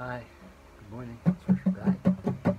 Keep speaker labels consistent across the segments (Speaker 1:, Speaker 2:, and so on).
Speaker 1: Hi, good morning. It's Worship Guide.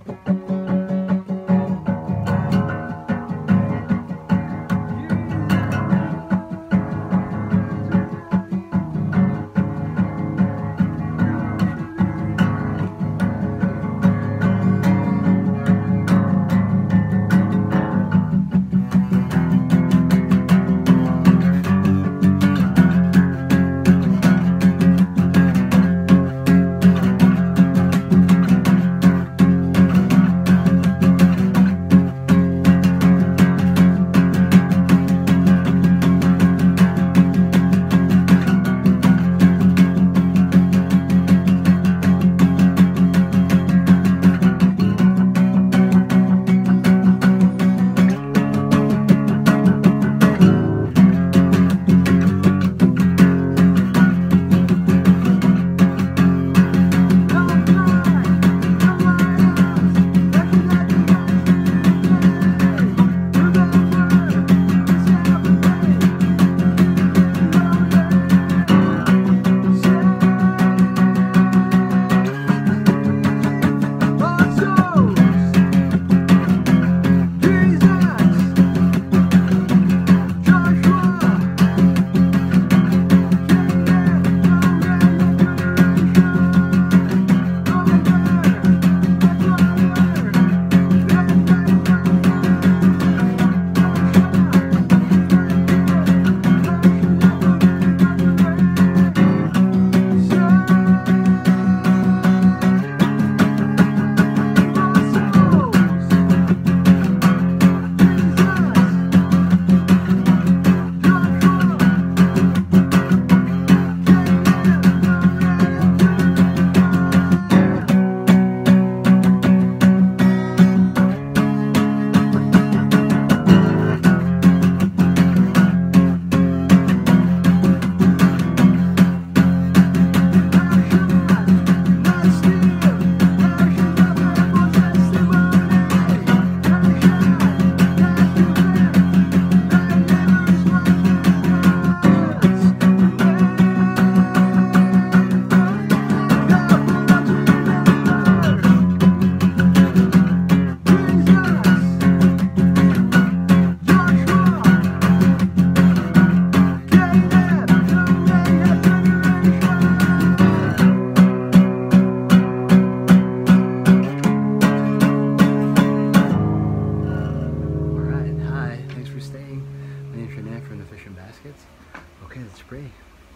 Speaker 1: Okay, let's pray.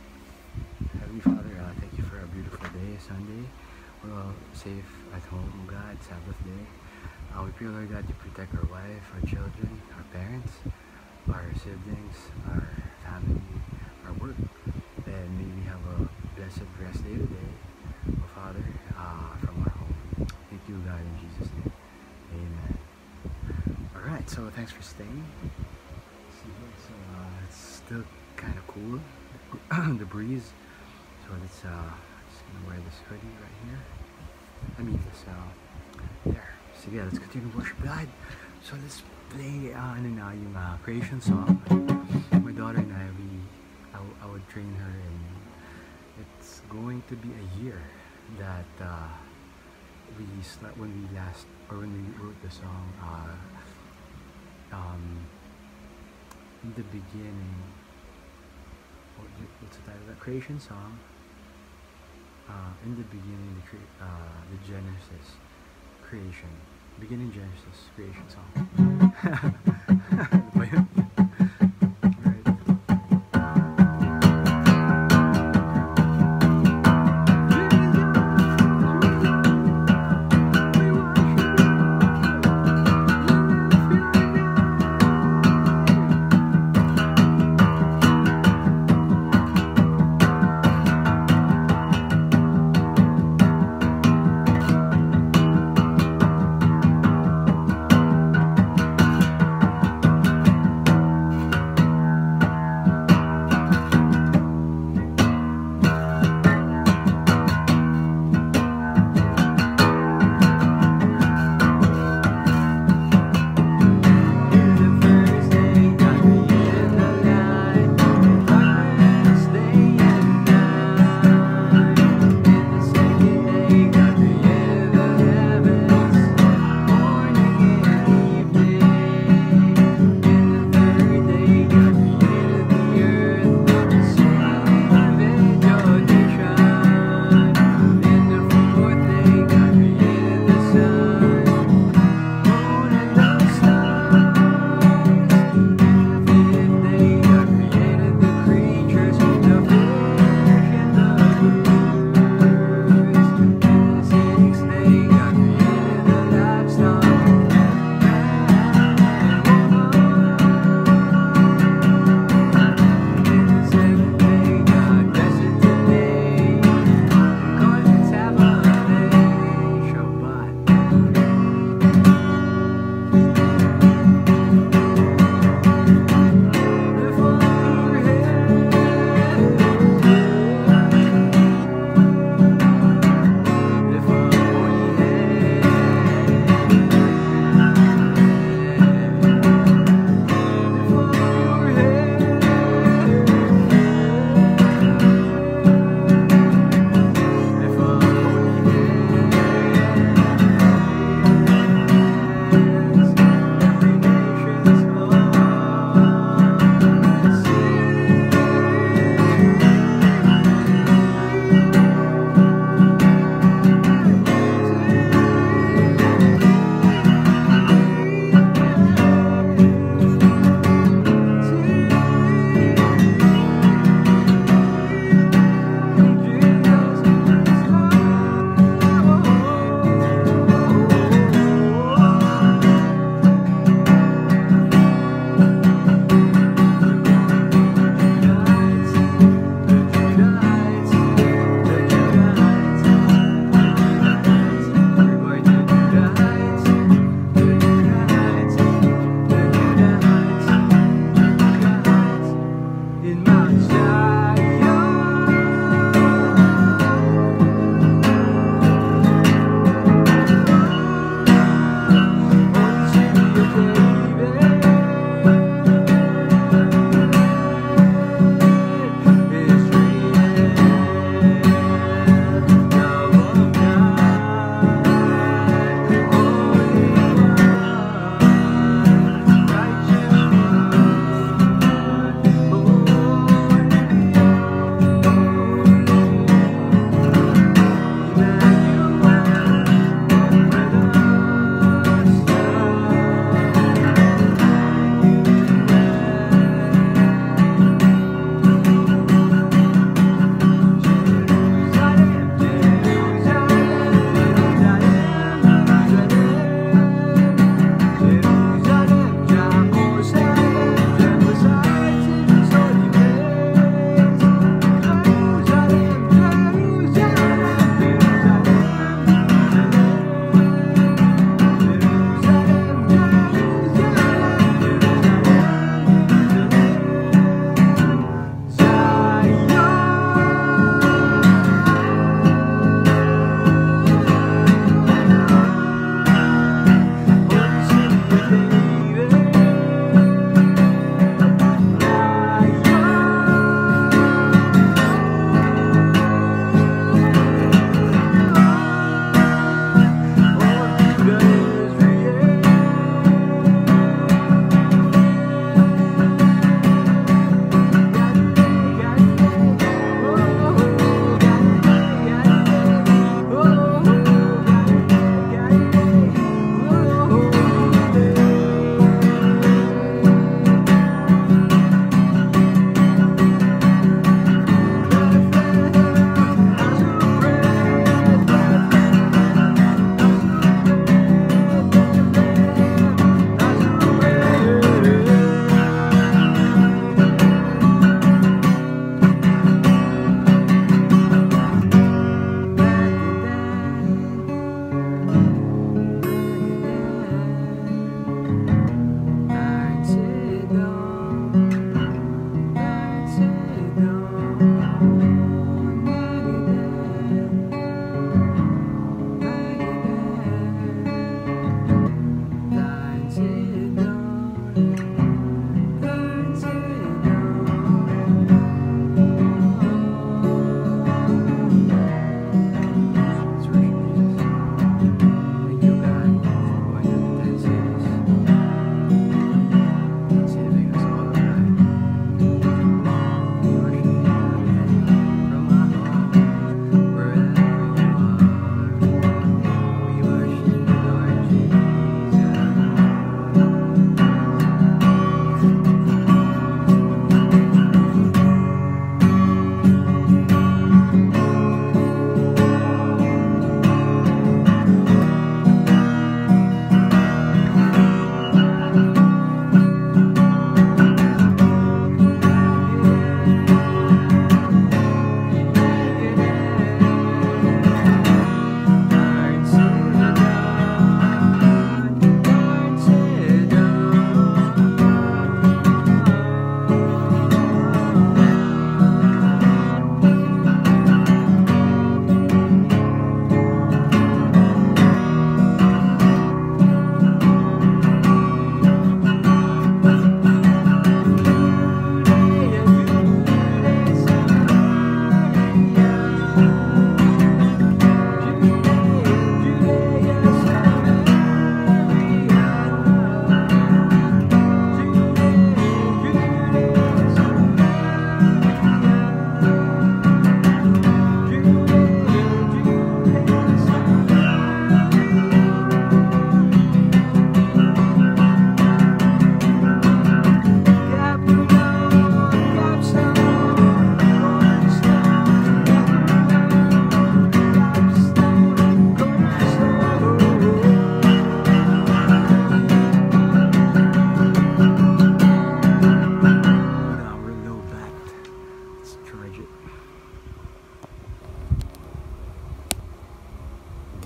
Speaker 1: Heavenly Father, thank you for a beautiful day, Sunday. We're all safe at home, oh God, Sabbath day. We pray, Lord God, you protect our wife, our children, our parents, our siblings, our family, our work. And may we have a blessed rest day today, oh Father, from our home. Thank you, God, in Jesus' name. Amen. Alright, so thanks for staying. So it's still kind of cool, the breeze. So let's just gonna wear this hoodie right here. I mean this there. So yeah, let's continue worship God. So let's play yung creation song. My daughter and I would train her, and it's going to be a year that when we wrote the song. In the beginning, what's the title of that creation song? In the beginning, the Genesis creation, beginning Genesis creation song.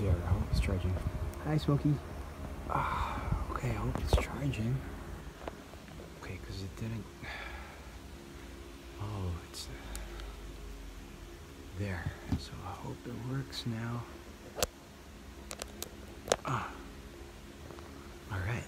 Speaker 1: dear, I hope it's charging. Hi, Smokey. Okay, I hope it's charging. Okay, because it didn't. Oh, it's there. So I hope it works now. Alright.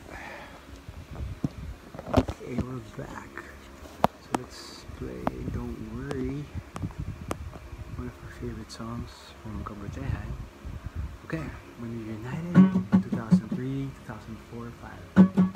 Speaker 1: Okay, we're back. So let's play Don't Worry, one of our favorite songs from Kabutihan. Okay, when we united, 2003, 2004, 2005.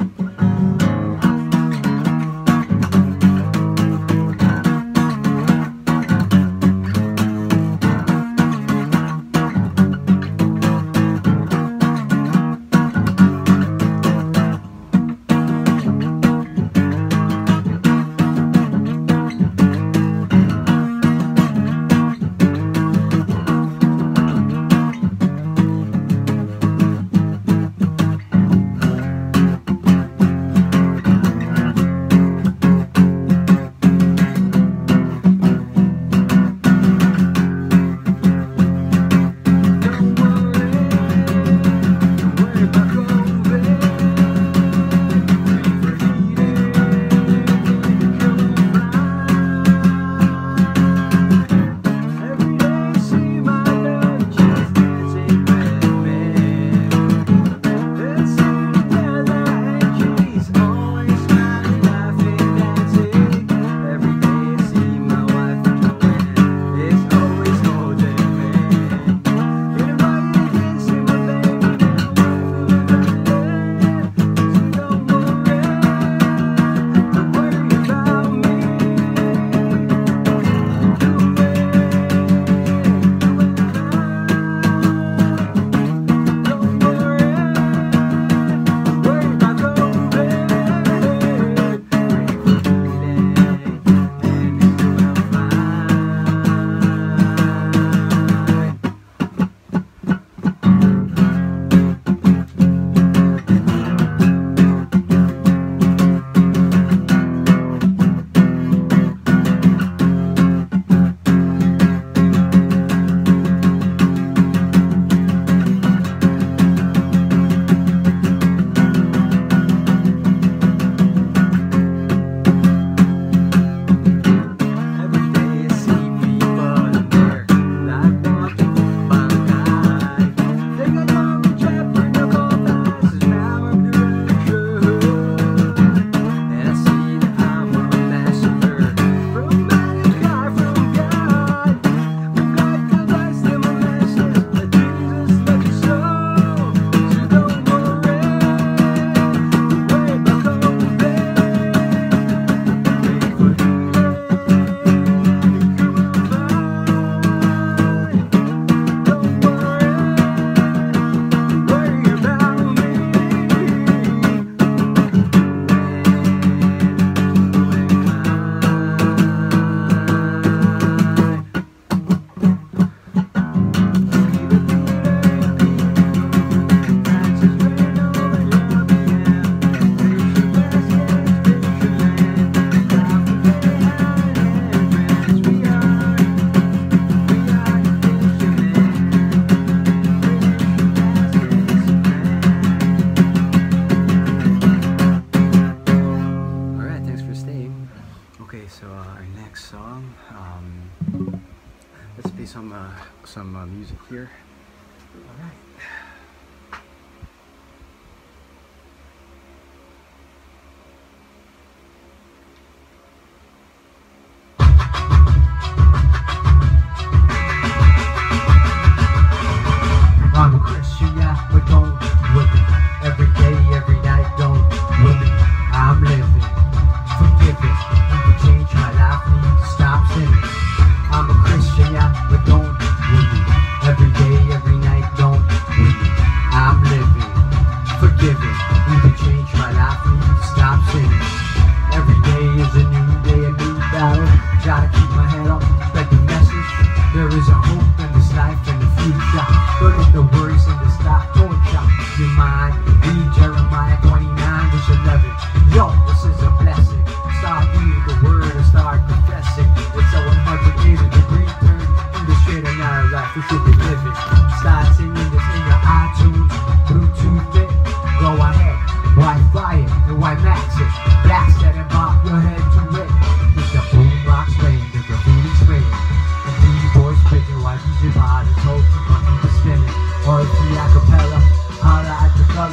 Speaker 1: Let's play some music here. All right.
Speaker 2: I'm a Christian, yeah, but don't look it. Every day, every night, don't look it. I'm living, forgiven. You can change my life, and you can stop sinning. I'm a Christian, yeah, but don't look it. Every day, every night, don't look it. I'm living, forgiven. You can change my life, and you can stop sinning. Every day is a new day, a new battle. Gotta keep my head up, spread the message. There is a hope in this life and the future. Look at the worries in the stock, don't chop your mind. Read Jeremiah 29, verse 11. Yo, this is a blessing. Start reading the word and start confessing. It's a 180-degree turn in the straight and narrow life we should be living. Start singing this in your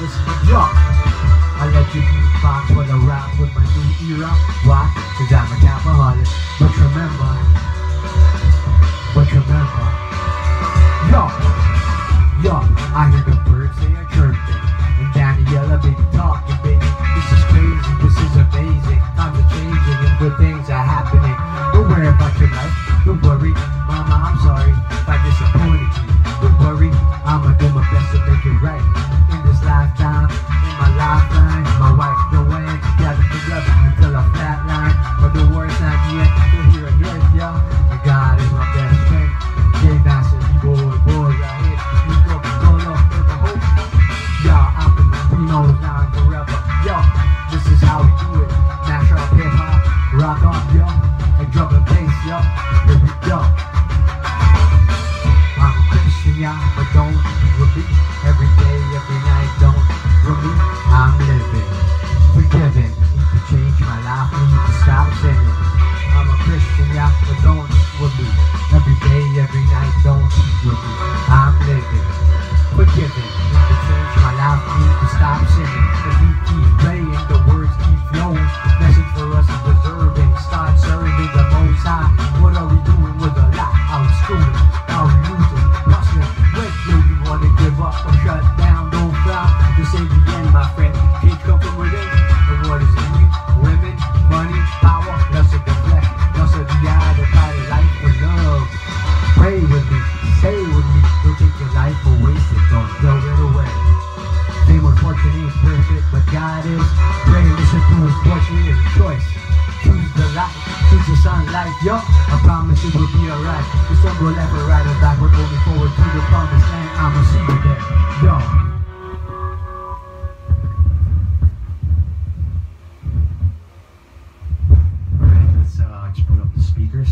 Speaker 2: Jesus. Yo, I let you beatbox when I rap with my new era. Why? Cause I'm a capaholic. But remember, yo, I hear the birds, they are chirping. And Daniela, baby, talking, baby. This is crazy, this is amazing. Times are changing and good things are happening. Don't worry about your life, don't worry. Mama, I'm sorry if I disappointed you. Don't worry, I'ma do my best to make it right. In this lifetime, in my lifeline, my wife, Joanne, together forever until I flatline. But the war's not yet, we're here on earth, y'all. And God is my best friend. J-Master, boy, right here. We go solo, never hope. Y'all, I'm from the Pinos now and forever. Yo, this is how we do it. Mash up hip-hop, rock on, yo. And drum and bass, yo. Here we go. I'm a Christian, yeah, but don't repeat. Every day, every night, don't repeat. I'm living, forgiving. Need to change my life, need to stop sinning. I'm a Christian, yeah, but don't repeat. Every day, every night, don't repeat. I'm living, forgiving. Need to change my life, need to stop sinning. The beat keep playing, the words keep flowing. Message for us is deserving. Start serving the Most High. What are we doing with a lot? Out schooling, out losing, hustling. When do you want to give up or shut down? Don't frown. This ain't the end, my friend. Change come from within. And what is in you? Women, money, power, lust of the flesh, lust of the eye, the kind of life for love. Pray with me, say with me. Don't take your life or waste it. Don't throw it away. Fame or fortune ain't perfect, but God is. Pray and listen to His voice. It is a choice. Choose the light, choose the sunlight, yo. I promise it will be alright. The sun go left or right or backward, only forward to the promised land. I'ma see you there, yo. Alright, let's just put up the speakers.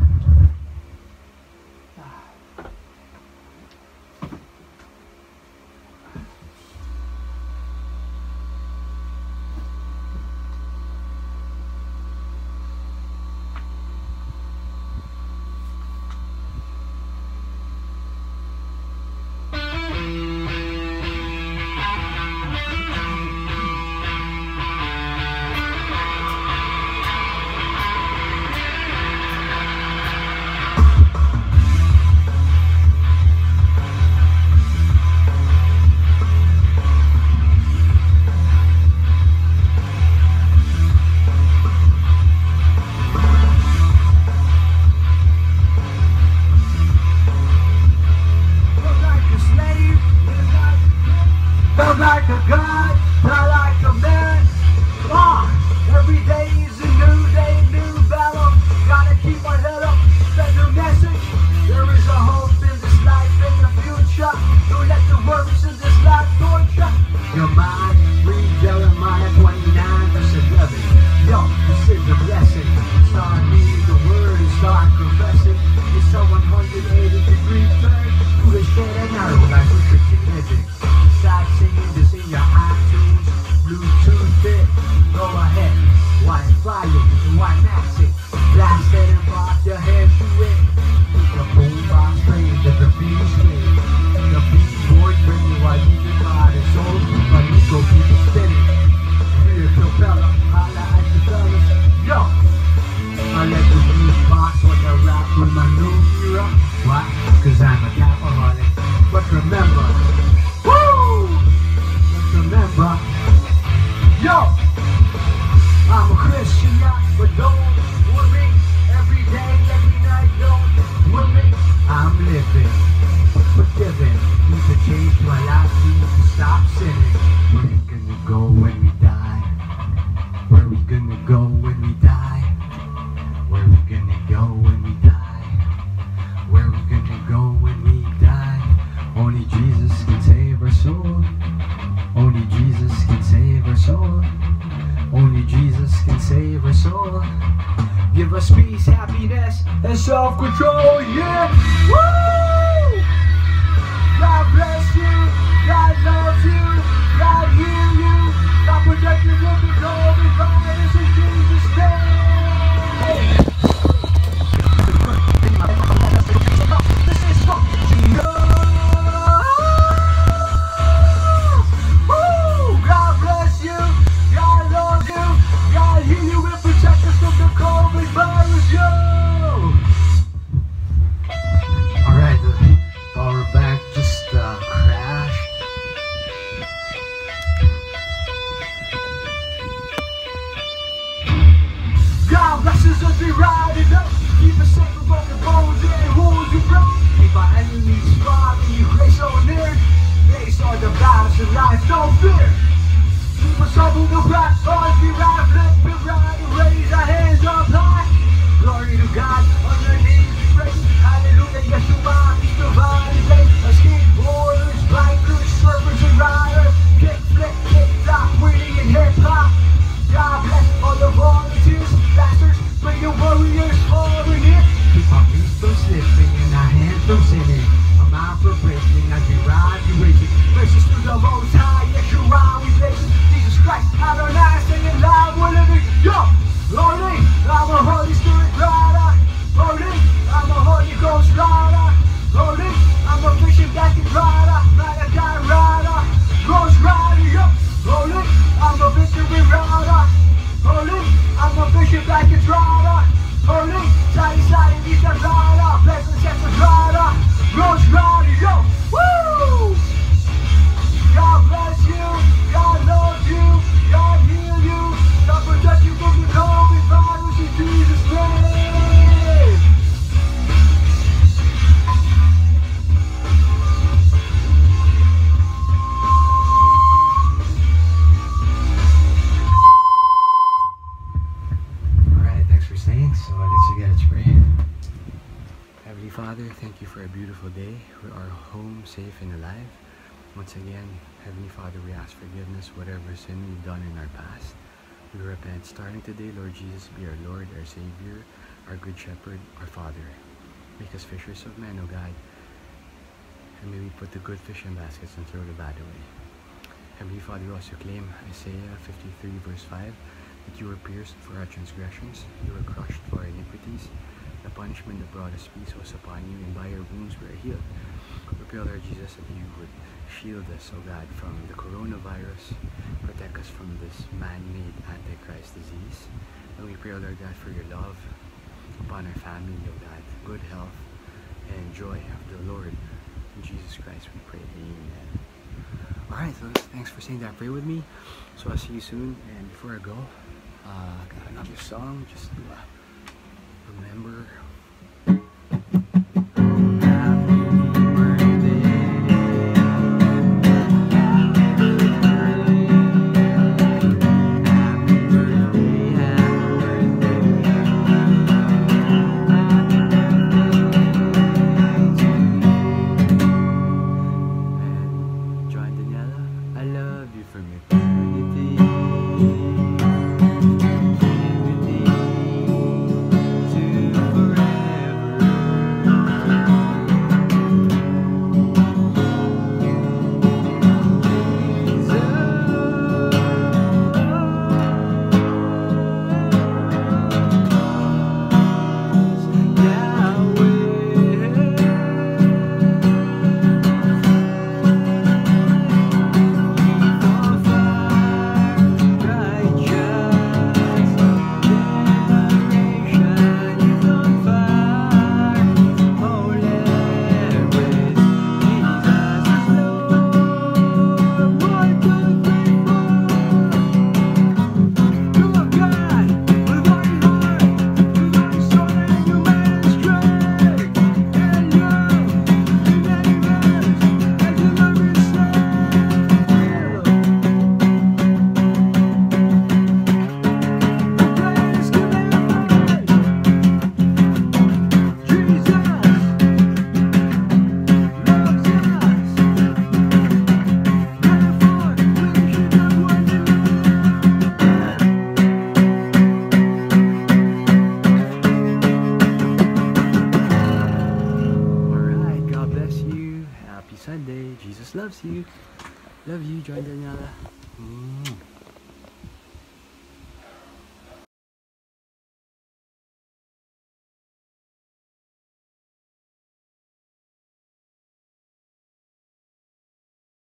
Speaker 2: Felt like a god, not like a man. Every day is a new day, new battle. Gotta keep my head up, spread the message. There is a hope in this life, in the future. Don't let the worries in this life torture your mind. Read Jeremiah 29 verse 11. Yo, this is a blessing. Start reading the word and start confessing. It's a 180-degree turn to the straight and narrow like restricted living. Start singing this in your iTunes, Bluetooth it. Go ahead, why fly it, why max it? Blast it and rock your head to it. The boombox playing, the graffiti screen. The beat board bring you while you can ride it. So, but you go keep it spinning. Real propeller, holla at the fellas. Yo! I let the beatbox when I rap with my new era. Why? Cause I'm a capaholic. But remember, remember, yo, I'm a Christian, yeah, but don't worry. Every day, every night, don't worry. I'm living, forgiving. Need to change my life, need to stop sinning. Where we gonna go when we die? Where we gonna go when we die? Where we gonna go when we die? Where we gonna go when we die? Only Jesus can save our soul. Only Jesus can save our soul. Only Jesus can save our soul. Give us peace, happiness, and self-control, yeah! Woo! God bless you, God loves you, God heal you, God protect you from the COVID virus in Jesus' name! This is fucking Jesus! Woo! the rock, all be right, flip it right, raise our hands up high. Glory to God, on your knees we pray. Hallelujah, Yeshua, He's divine. Skateboarders, bikers, surfers and riders, kick, flip, kick, flop, wheelie and hip hop. God bless all the volunteers, bastards, bring your warriors forward here. Keep our feet from slipping and our hands from sinning. A mind for breaking as we ride, we racing. Precious to the most high, Yeshua, we blazing. Jesus Christ, Adonai, singing loud, we're living. Yo, Holy, I'm a Holy Spirit rider. Holy, I'm a Holy Ghost rider. Holy, I'm a fishing basket rider. Malachi rider, Ghost rider, yo. Holy, I'm a victory rider. Holy, I'm a fishing basket rider. Holy, side, Vita rider. Pleasant Texas rider. Ghost rider, yo. Woo! God bless you. God loves you. God heal you. God protect you from the COVID virus in Jesus' name.
Speaker 1: Alright, thanks for staying. So let's pray. Heavenly Father, thank you for a beautiful day. We are home, safe and alive. Once again, Heavenly Father, we ask forgiveness whatever sin we've done in our past. We repent. Starting today, Lord Jesus, be our Lord, our Savior, our Good Shepherd, our Father. Make us fishers of men, O God. And may we put the good fish in baskets and throw the bad away. Heavenly Father, we also claim Isaiah 53 verse 5, that you were pierced for our transgressions, you were crushed for our iniquities. The punishment that brought us peace was upon you, and by your wounds we are healed. We pray, Lord Jesus, that you would shield us, O God, from the coronavirus, protect us from this man-made Antichrist disease. And we pray, Lord God, for your love upon our family, O God, good health and joy of the Lord. In Jesus Christ we pray, amen. Alright, so thanks for saying that. Pray with me. So I'll see you soon. And before I go, got another song just to remember. Sunday. Jesus loves you. Love you, John Daniela.